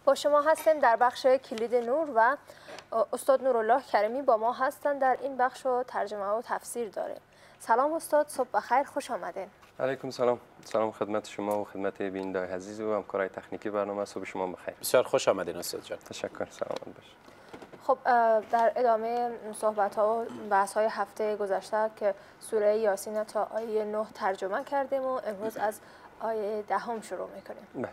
با شما هستیم در بخش کلید نور و استاد نورالله کریمی با ما هستند در این بخش و ترجمه و تفسیر داره. سلام استاد، صبح بخیر، خوش آمدین. علیکم سلام. سلام خدمت شما و خدمت بینندگان عزیز و همکارای تکنیکی برنامه. صبح شما بخیر. بسیار خوش آمدین استاد جان. تشکر. سلامت باشید. خب در ادامه صحبت ها و بحث های هفته گذشته که سوره یاسین تا آیه 9 ترجمه کردیم و امروز از آیه 10 شروع میکنیم.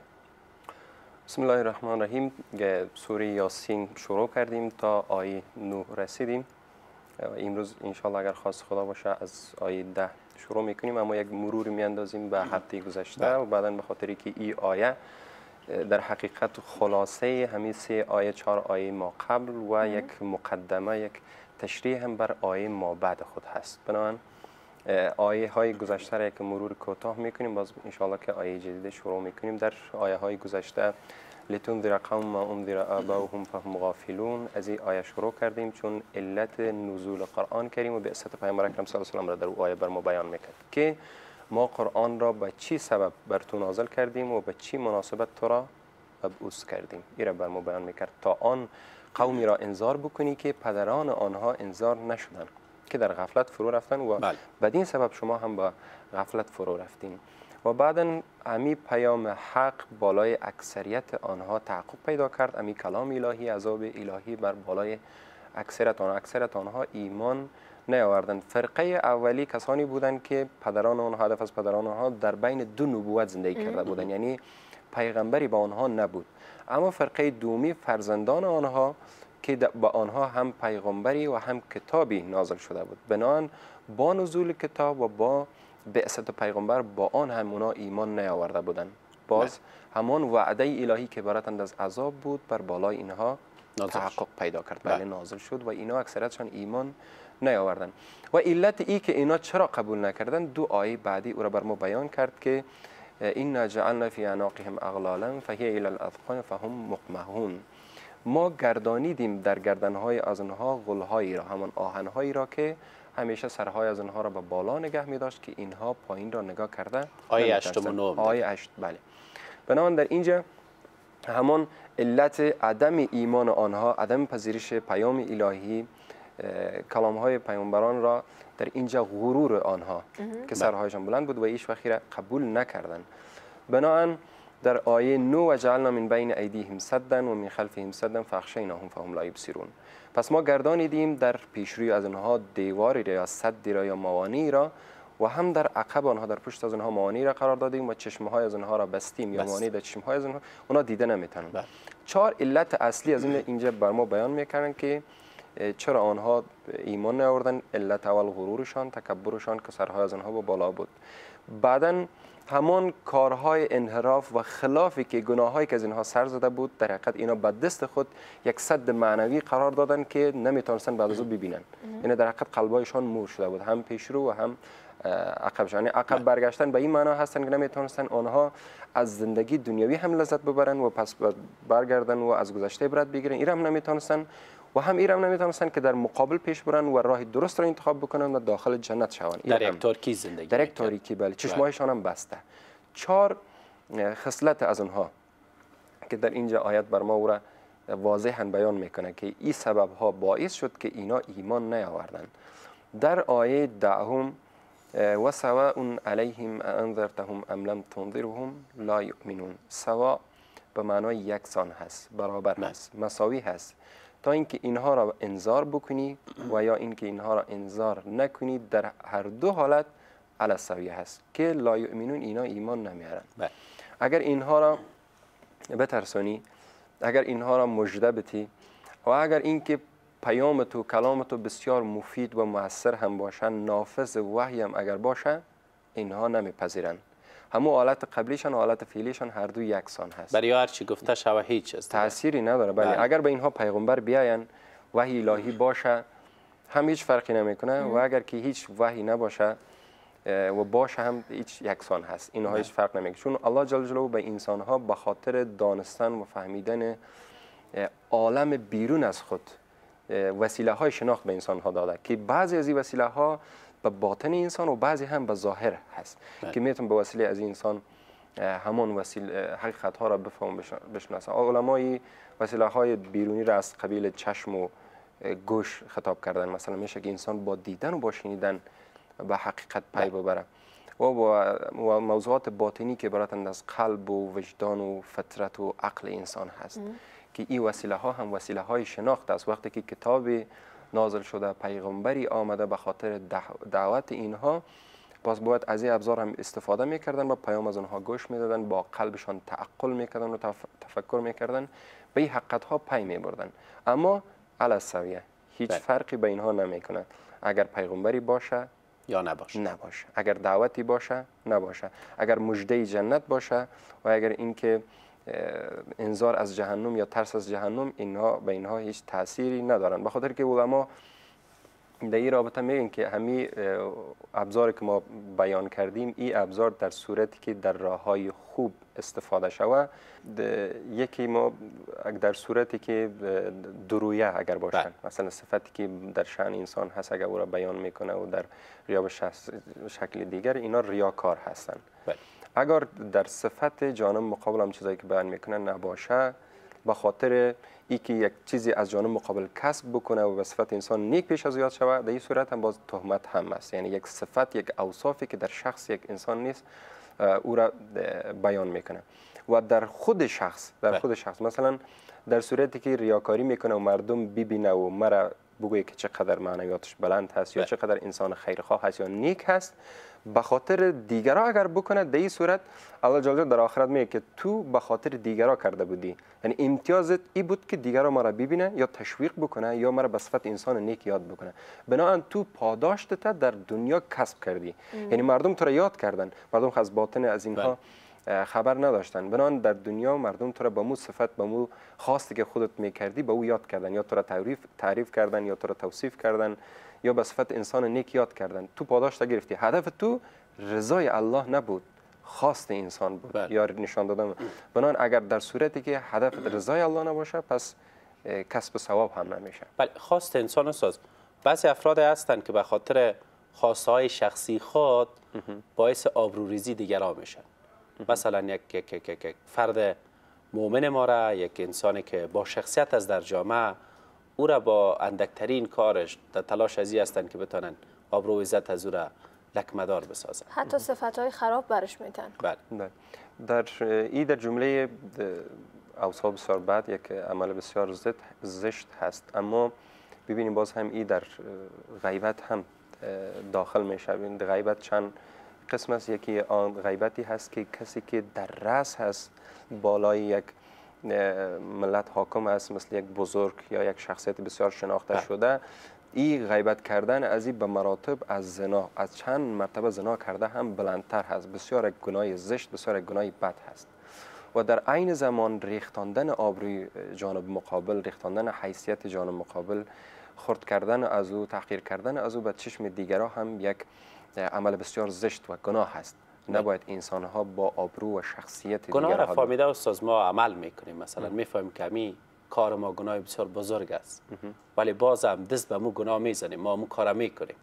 بسم الله الرحمن الرحیم. سوره یاسین شروع کردیم تا آیه 9 رسیدیم. امروز انشالله اگر خواست خدا باشه از آیه 10 شروع میکنیم، اما یک مروری میاندازیم به هفته گذشته و بعدا به خاطری که این آیه در حقیقت خلاصه همین 3 آیه 4 آیه ما قبل و یک مقدمه، یک تشریح هم بر آیه ما بعد خود هست. بنابراین آیه های گذشته را یک مرور کوتاه میکنیم، باز انشالله که آیه جدید شروع میکنیم. در آیه های گذشته لتنذر قوم ما انذر آباؤهم فهم غافلون از این آیه شروع کردیم، چون علت نزول قرآن کریم و بعثت پیامبر اکرم صلی الله علیه و آله را در او آیه بر ما بیان میکرد که ما قرآن را به چی سبب بر تو نازل کردیم و به چی مناسبت تو را مبعوث کردیم. این را بر ما بیان میکرد تا آن قومی را انذار بکنی که پدران آنها انذار نشدند، که در غفلت فرو رفتن و بدین سبب شما هم با غفلت فرو رفتین. و بعدا امی پیام حق بالای اکثریت آنها تحقق پیدا کرد. امی کلام الهی، عذاب الهی بر بالای اکثرت آنها ایمان نیاوردند. فرقه اولی کسانی بودند که پدران آنها، هدف از پدران آنها در بین 2 نبوت زندگی کرده بودند، یعنی پیغمبری با آنها نبود. اما فرقه دومی فرزندان آنها که با آنها هم پیغمبری و هم کتابی نازل شده بود. بنابراین با نزول کتاب و با بعثت پیغمبر با آن هم اونا ایمان نیاورده بودند. باز همان وعده الهی که براتند از عذاب بود بر بالای اینها تحقق پیدا کرد. بله نازل شد و اینا اکثرتشان ایمان نیاوردند. و علت ای که اینا چرا قبول نکردن 2 آیه بعدی او را بر ما بیان کرد که این جعلنا فی اعناقهم اغلالا فهی الی الاذقان فهم مقمحون. ما گردانیدیم در گردنهای از آنها غلهایی را، همان آهنهایی را که همیشه سرهای از آنها را به بالا نگه می داشت که اینها پایین را نگاه کرده. آیه 8 و 9. آیه 8. بله. بنابراین در اینجا همان علت عدم ایمان آنها، عدم پذیرش پیام الهی، کلام های پیامبران را در اینجا غرور آنها که سرهایشان بلند بود و هیچ وقتی را قبول نکردند. بنابراین در آیه 9 و جعلنا من بین ایدیهم سدا و من خلفهم سدا فاخشیناهم فهم لا یبصرون. پس ما گردانیدیم در پیشروی از آنها دیواری را یا سدی را یا موانعی را و هم در عقب آنها، در پشت از آنها موانعی را قرار دادیم و چشمهای از آنها را بستیم یا موانعی در چشمهای از آنها دیده نمیتونند. 4 علت اصلی از اینجا بر ما بیان میکنن که چرا آنها ایمان نیاوردن. علت اول غرورشان، تکبرشان که سرهای از آنها بالا بود. بعدن همان کارهای انحراف و خلافی که گناهایی که از اینها سر زده بود، در حقیقت اینا به دست خود یک سد معنوی قرار دادن که نمیتونستن بعد از او ببینن. یعنی در حقیقت قلبایشان مور شده بود، هم پیشرو و هم عقبشان. یعنی عقب برگشتن به این معنا هستن که نمیتونستن آنها از زندگی دنیوی هم لذت ببرن و پس برگردن و از گذشته عبرت بگیرن. این هم نمیتونستن و هم ایران نمیتونستن که در مقابل پیش برن و راه درست را انتخاب بکنن و داخل جنت شوند. در یک تاریکی زندگی، در یک تاریکی. بله، چشمایشان هم بسته. 4 خصلت از آنها که در اینجا آیت بر ما او را واضحا بیان میکنه که این سبب ها باعث شد که اینا ایمان نیاوردند. در آیه 10 و سواء علیهم انذرتهم ام لم تنذرهم لا یؤمنون. سواء به معنای یکسان هست، برابر هست، مساوی هست. تا اینکه اینها را انذار بکنی و یا اینکه اینها را انذار نکنی، در هر 2 حالت علی السویه هست که لا یؤمنون، اینا ایمان نمیارن. اگر اینها را بترسانی، اگر اینها را مژده بدی و اگر اینکه پیام تو، کلام تو بسیار مفید و مؤثر هم باشه، نافذ وحی هم اگر باشه، اینها نمیپذیرن. همون حالت قبلیشان و حالت فعلیشان هر 2 یکسان هست. برای هر چی گفته شوه هیچ تأثیری نداره. بله. اگر به اینها پیغمبر بیاین، وحی الهی باشه، هم هیچ فرقی نمیکنه و اگر که هیچ وحی نباشه و باشه هم هیچ یکسان هست. اینها هیچ فرق نمیکنه، چون الله جل جلاله به انسان ها به خاطر دانستن و فهمیدن عالم بیرون از خود وسیله های شناخت به انسان ها داده که بعضی از این وسیله ها به باطن انسان و بعضی هم به ظاهر هست که میتون به وسیله از این انسان همان حقیقت ها را بفهم بشناسن. علمای وسیله های بیرونی را از قبیل چشم و گوش خطاب کردن. مثلا میشه که انسان با دیدن و با شنیدن به حقیقت پی ببره و موضوعات باطنی که براتند از قلب و وجدان و فطرت و عقل انسان هست که این وسیله ها هم وسیله های شناخت است. وقتی که کتاب نازل شده، پیغمبری آمده به خاطر دعوت اینها، باز باید از این ابزار هم استفاده میکردن و پیام از اونها گوش میدادن، با قلبشان تعقل میکردن و تفکر میکردن، به این حقیقت ها پی میبردن. اما علی السویه هیچ فرقی به اینها نمیکنه. اگر پیغمبری باشه یا نباشه، اگر دعوتی باشه نباشه، اگر مژده جنت باشه و اگر اینکه انذار از جهنم یا ترس از جهنم، اینها به اینها هیچ تأثیری ندارن. به خاطر که علما در این رابطه میگن که همین ابزاری که ما بیان کردیم، این ابزار در صورتی که در راههای خوب استفاده شود، یکی ما در صورتی که درویه اگر باشن، مثلا صفتی که در شأن انسان هست اگر او را بیان میکنه و در ریا به شکل دیگر، اینا ریاکار هستن. اگر در صفت جانب مقابل هم چیزایی که بیان میکنه نباشه، به خاطر اینکه یک چیزی از جانب مقابل کسب بکنه و به صفت انسان نیک پیش از یاد شود، در این صورت هم باز تهمت هم است. یعنی یک صفت، یک اوصافی که در شخص یک انسان نیست، او را بیان میکنه. و در خود شخص مثلا در صورتی که ریاکاری میکنه و مردم ببینه و مرا بگویه که چقدر معنویاتش بلند هست یا چقدر انسان خیرخواه هست یا نیک هست، به خاطر دیگرها اگر بکنه، در این صورت الله جل جلاله در آخرت میگه که تو به خاطر دیگرها کرده بودی. یعنی امتیازت این بود که دیگرها ما را ببینه یا تشویق بکنه یا ما را به صفت انسان نیک یاد بکنه. بنابراین تو پاداشت در دنیا کسب کردی. یعنی مردم تو را یاد کردن، مردم از باطن از اینها خبر نداشتن. بنابراین در دنیا مردم تو را به مو صفت، به مو خواستی که خودت میکردی به او یاد کردن، یا تو را تعریف کردن، یا تو را توصیف کردن، یا به صفت انسان نیک یاد کردن. تو پاداش گرفتی. هدف تو رضای الله نبود، خواست انسان بود یا نشان دادن. بنابراین اگر در صورتی که هدف رضای الله نباشه، پس کسب ثواب هم نمیشه. بله، خواست انسان استاد، بعضی افراد هستند که به خاطر خواسته های شخصی خود باعث آبروریزی دیگران میشن. مثلا یک فرد مؤمن ما را، یک انسانی که با شخصیت از در جامعه، او را با اندکترین کارش در تلاش ازی هستند که بتانن آبرو و عزت از او را لکمدار بسازن، حتی صفتهای خراب برش میتن. بله. در جمله اوصاف بسیار بد یک عمل بسیار زشت هست. اما ببینیم باز هم این در غیبت هم داخل میشه. غیبت چند قسم است. یکی آن غیبتی هست که کسی که در رأس هست، بالای یک ملت حاکم است، مثل یک بزرگ یا یک شخصیت بسیار شناخته شده، این غیبت کردن از این به مراتب از زنا، از چند مرتبه زنا کرده هم بلندتر هست. بسیار یک گناه زشت، بسیار یک گناه بد هست. و در عین زمان ریختاندن آبروی جانب مقابل، ریختاندن حیثیت جانب مقابل، خرد کردن از او، تحقیر کردن از او به چشم دیگرها هم یک عمل بسیار زشت و گناه هست. نباید انسان ها با آبرو و شخصیت گناه را فهمیده استاد ما عمل میکنیم. مثلا میفهمیم که همین کار ما گناه بسیار بزرگ است، ولی باز هم دست به مو گناه میزنیم، ما مو کار میکنیم.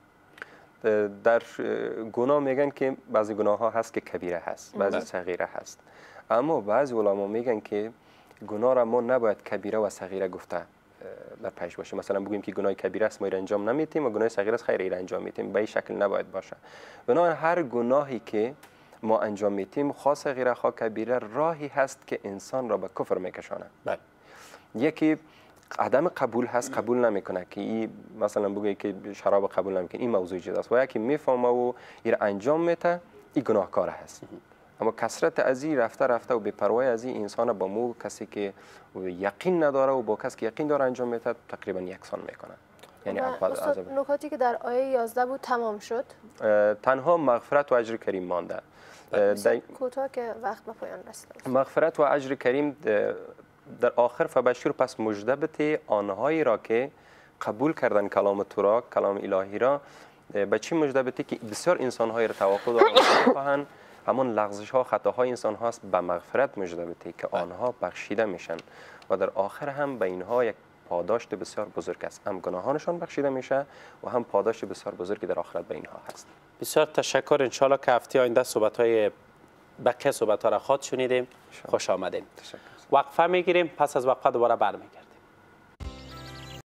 در گناه میگن که بعضی گناه ها هست که کبیره هست، بعضی صغیره هست. اما بعضی علما میگن که گناه را ما نباید کبیره و صغیره گفته در پیش باشه. مثلا بگوییم که گناه کبیره است ما ایر انجام نمیتیم و گناه صغیر است خیر ایر انجام میتیم. به این شکل نباید باشه. بنابراین هر گناهی که ما انجام میتیم، خواه صغیره خواه کبیره، راهی هست که انسان را به کفر میکشانه. بله. یکی عدم قبول هست، قبول نمیکنه که این مثلا بگویی که شراب قبول نمیکنه، این موضوع جدا است. و یکی میفهمه و ایر انجام میته، این گناهکار هست. اما کثرت از این رفته و بی‌پرواهی از این انسان با مو کسی که یقین نداره و با کسی که یقین داره انجام میده تقریبا یکسان میکنه. یعنی نکاتی که در آیه 11 بود تمام شد. تنها مغفرت و اجر کریم مانده. کوتاه که وقت به پایان رسید. مغفرت و اجر کریم در آخر فبشر، پس مژده بده آنهایی را که قبول کردن کلام تو را، کلام الهی را. به چی مژده بده؟ که بسیار انسان‌هایی را توقع دارند همون لغزش ها، خطاهای انسان هاست، به مغفرت مژده بده که آنها بخشیده میشن و در آخر هم به اینها یک پاداشت بسیار بزرگ است. هم گناهانشان بخشیده میشه و هم پاداشت بسیار بزرگی در آخرت به اینها هست. بسیار تشکر. انشالله که هفته آینده صحبت های بقیه صحبت ها را خود شنیدیم. خوش آمدین. تشکر. وقفه میگیریم، پس از وقفه دوباره برمیگردیم.